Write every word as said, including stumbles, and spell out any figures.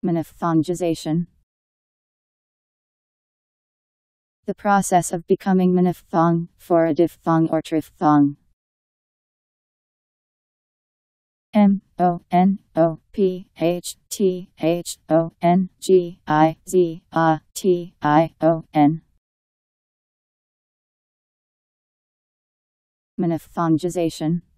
Monophthongization. The process of becoming monophthong, for a diphthong or triphthong. M O N O P H T H O N G I Z A T I O N. Monophthongization.